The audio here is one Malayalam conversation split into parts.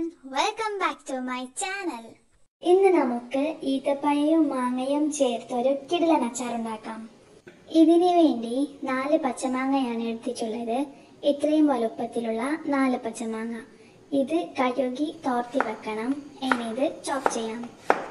welcome back to my channel. ഇന്ന് നമുക്ക് ഈത്തപ്പഴവും മാങ്ങയും ചേർത്ത് ഒരു കിടിലൻ അച്ചാർ ഉണ്ടാക്കാം. ഇതിനു വേണ്ടി 4 പച്ചമാങ്ങയാണ് എടുത്തിട്ടുള്ളത്. ഇത്രയും വലുപ്പത്തിലുള്ള 4 പച്ചമാങ്ങ. ഇത് കഴുകി തോർത്തി വെക്കണം. ഇനി ഇത് ചോപ്പ് ചെയ്യാം.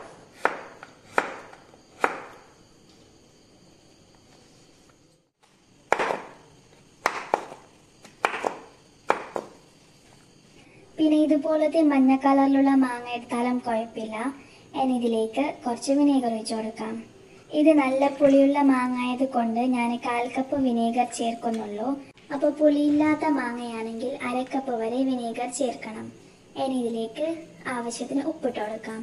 പിന്നെ ഇതുപോലത്തെ മഞ്ഞ കളറിലുള്ള മാങ്ങ എടുത്താലും കുഴപ്പമില്ല. ഇനി ഇതിലേക്ക് കുറച്ച് വിനീഗർ ഒഴിച്ചു കൊടുക്കാം. ഇത് നല്ല പുളിയുള്ള മാങ്ങ ആയതുകൊണ്ട് ഞാൻ 1/4 കപ്പ് വിനീഗർ ചേർക്കുന്നുള്ളൂ. അപ്പോൾ പുളിയില്ലാത്ത മാങ്ങയാണെങ്കിൽ 1/2 കപ്പ് വരെ വിനീഗർ ചേർക്കണം. ഇനി ഇതിലേക്ക് ആവശ്യത്തിന് ഉപ്പിട്ട് കൊടുക്കാം.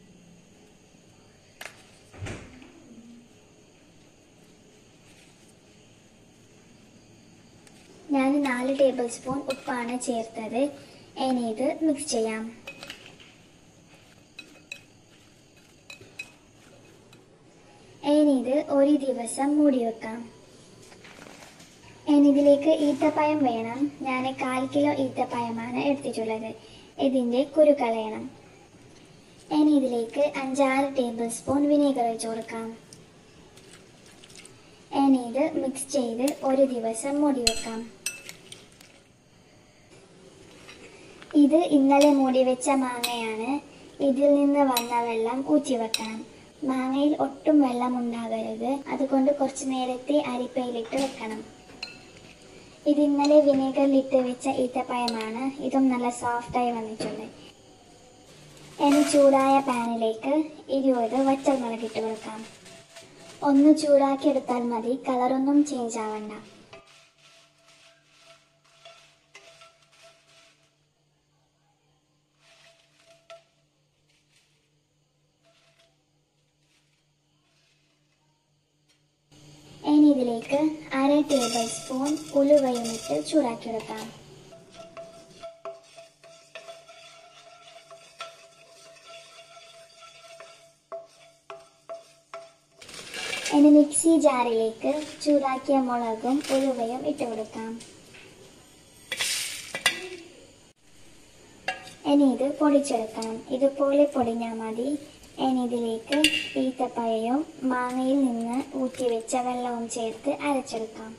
ഞാൻ 4 ടേബിൾ സ്പൂൺ ഉപ്പാണ് ചേർത്തത്. ഇനി ഇത് മിക്സ് ചെയ്യാം. ഇനി ഇത് ഒരു ദിവസം മൂടി വെക്കാം. ഇനി ഇതിലേക്ക് ഈത്തപ്പഴം വേണം. ഞാൻ 1/4 കിലോ ഈത്തപ്പഴമാണ് എടുത്തിട്ടുള്ളത്. ഇതിൻ്റെ കുരു കളയണം. ഇനി ഇതിലേക്ക് 5-6 ടേബിൾ സ്പൂൺ വിനീഗർ ഒഴിച്ചു കൊടുക്കാം. ഇനി ഇത് മിക്സ് ചെയ്ത് ഒരു ദിവസം മൂടി വെക്കാം. ഇത് ഇന്നലെ മൂടി വെച്ച മാങ്ങയാണ്. ഇതിൽ നിന്ന് വന്ന വെള്ളം ഊറ്റി വെക്കണം. മാങ്ങയിൽ ഒട്ടും വെള്ളം ഉണ്ടാകരുത്. അതുകൊണ്ട് കുറച്ച് നേരത്തെ അരിപ്പയിലിട്ട് വെക്കണം. ഇത് ഇന്നലെ വിനീഗറിലിട്ട് വെച്ച ഈത്തപ്പഴമാണ്. ഇതും നല്ല സോഫ്റ്റായി വന്നിട്ടുണ്ട്. ഇനി ചൂടായ പാനിലേക്ക് 20 വറ്റൽമുളക് ഇട്ട് കൊടുക്കാം. ഒന്ന് ചൂടാക്കി എടുത്താൽ മതി. കളറൊന്നും ചേഞ്ച് ആവണ്ട. ഇനി ഇതിലേക്ക് 1/2 ടേബിൾ സ്പൂൺ ഉലുവയും ഇട്ട് ചൂടാക്കിയെടുക്കാം. ഇനി മിക്സി ജാറിലേക്ക് ചൂടാക്കിയ മുളകും ഉലുവയും ഇട്ട് കൊടുക്കാം. ഇനി ഇത് പൊടിച്ചെടുക്കണം. ഇതുപോലെ പൊടിഞ്ഞാൽ മതി. ഇനി ഇതിലേക്ക് ഈത്തപ്പഴവും മാങ്ങയിൽ നിന്ന് ഊറ്റി വെച്ച വെള്ളവും ചേർത്ത് അരച്ചെടുക്കാം.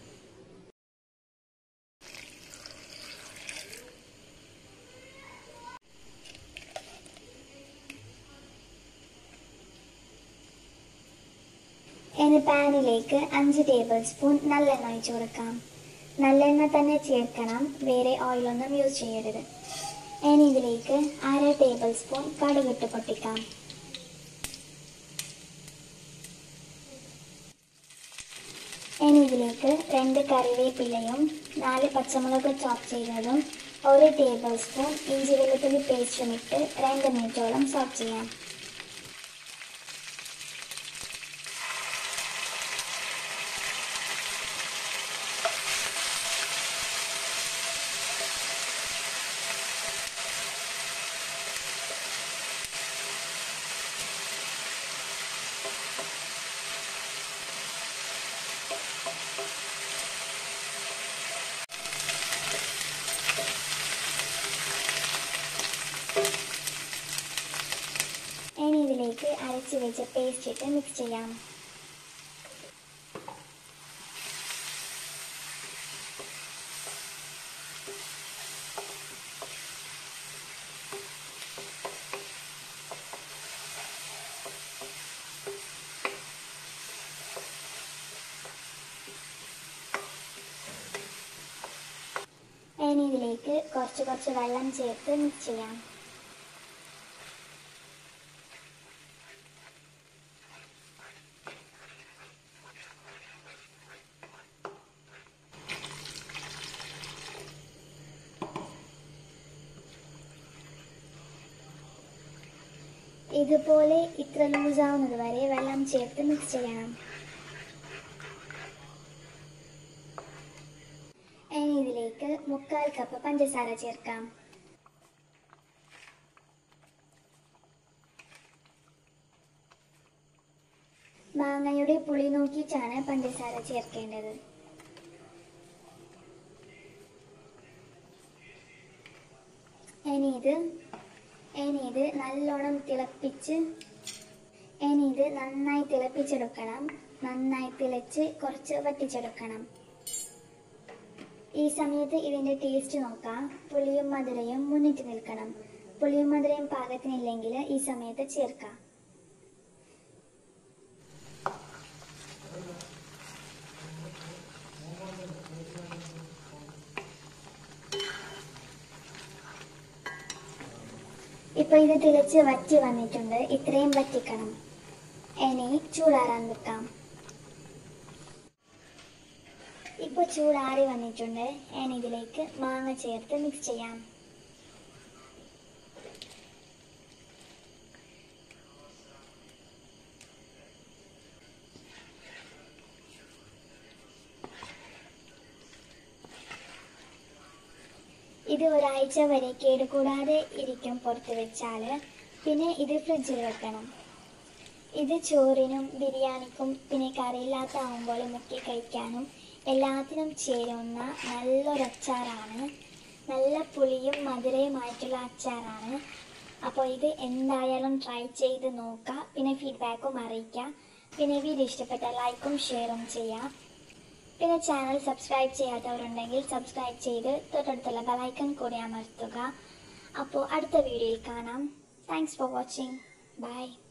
ഇനി പാനിലേക്ക് 5 ടേബിൾ സ്പൂൺ നല്ലെണ്ണ ഒഴിച്ചു കൊടുക്കാം. നല്ലെണ്ണ തന്നെ ചേർക്കണം. വേറെ ഓയിലൊന്നും യൂസ് ചെയ്യരുത്. ഇനി ഇതിലേക്ക് 1/2 ടേബിൾ സ്പൂൺ കടുകിട്ട് പൊട്ടിക്കാം. ഇനി ഇതിലേക്ക് 2 കറിവേപ്പിലയും 4 പച്ചമുളക് ചോപ്പ് ചെയ്തതും 1 ടേബിൾ സ്പൂൺ ഇഞ്ചി വെളുത്തുള്ളി പേസ്റ്റും ഇട്ട് 2 മിനിറ്റോളം സോക്ക് ചെയ്യാം. ഇനി ഇതിലേക്ക് അരച്ച് വെച്ച പേസ്റ്റ് ഇട്ട് മിക്സ് ചെയ്യാം. ഇനി ഇതിലേക്ക് കുറച്ച് വെള്ളം ചേർത്ത് മിക്സ് ചെയ്യാം. ഇതുപോലെ ഇത്ര ലൂസാവുന്നത് വരെ വെള്ളം ചേർത്ത് മിക്സ് ചെയ്യണം. ഇനി ഇതിലേക്ക് 1/4 കപ്പ് പഞ്ചസാര ചേർക്കാം. മാങ്ങയുടെ പുളി നോക്കിയിട്ടാണ് പഞ്ചസാര ചേർക്കേണ്ടത്. ഇനി ഇത് നല്ലോണം നന്നായി തിളപ്പിച്ചെടുക്കണം. നന്നായി തിളച്ച് കുറച്ച് വറ്റിച്ചെടുക്കണം. ഈ സമയത്ത് ഇതിൻ്റെ ടേസ്റ്റ് നോക്കാം. പുളിയും മധുരയും മുന്നിട്ട് നിൽക്കണം. പുളിയും മധുരയും പാകത്തിനില്ലെങ്കിൽ ഈ സമയത്ത് ചേർക്കാം. ഇപ്പോൾ ഇത് തിളച്ച് വറ്റി വന്നിട്ടുണ്ട്. ഇത്രയും വറ്റിക്കണം. ഇനി ചൂടാറാൻ വെക്കാം. ഇപ്പോൾ ചൂടാറി വന്നിട്ടുണ്ട്. ഇനി ഇതിലേക്ക് മാങ്ങ ചേർത്ത് മിക്സ് ചെയ്യാം. ഇത് ഒരാഴ്ച വരെ കേടുകൂടാതെ ഇരിക്കും പുറത്ത് വെച്ചാൽ. പിന്നെ ഇത് ഫ്രിഡ്ജിൽ വെക്കണം. ഇത് ചോറിനും ബിരിയാണിക്കും പിന്നെ കറിയില്ലാത്ത ആകുമ്പോൾ മുക്കി കഴിക്കാനും എല്ലാത്തിനും ചേരുന്ന നല്ലൊരു അച്ചാറാണ്. നല്ല പുളിയും മധുരയുമായിട്ടുള്ള അച്ചാറാണ്. അപ്പോൾ ഇത് എന്തായാലും ട്രൈ ചെയ്ത് നോക്കുക. പിന്നെ ഫീഡ്ബാക്കും അറിയിക്കുക. പിന്നെ വീഡിയോ ഇഷ്ടപ്പെട്ടാൽ ലൈക്കും ഷെയറും ചെയ്യാം. പിന്നെ ചാനൽ സബ്സ്ക്രൈബ് ചെയ്യാത്തവരുണ്ടെങ്കിൽ സബ്സ്ക്രൈബ് ചെയ്ത് തൊട്ടടുത്തുള്ള ബെലൈക്കൺ കൂടി അമർത്തുക. അപ്പോൾ അടുത്ത വീഡിയോയിൽ കാണാം. Thanks for watching. ബൈ.